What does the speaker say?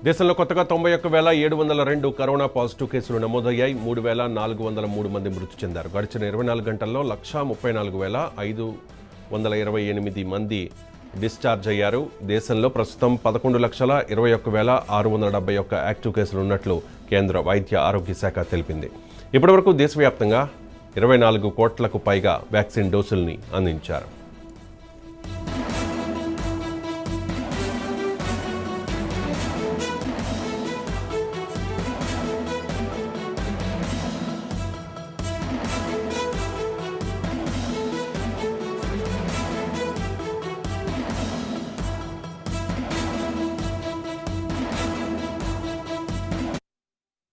దేశంలో కొత్తగా 91,702 corona positive కేసులు నమోదయ్యాయి. 3,403 మంది మృతి చెందారు. గడిచిన 24 గంటల్లో 134,528 మంది డిశ్చార్జ్ అయ్యారు. దేశంలో ప్రస్తుతం 11,21,671 యాక్టివ్ కేసులు ఉన్నట్లు కేంద్ర వైద్య ఆరోగ్య శాఖ తెలిపింది. ఇప్పటివరకు దేశవ్యాప్తంగా 24 కోట్లకు పైగా వ్యాక్సిన్ డోసుల్ని అందించారు.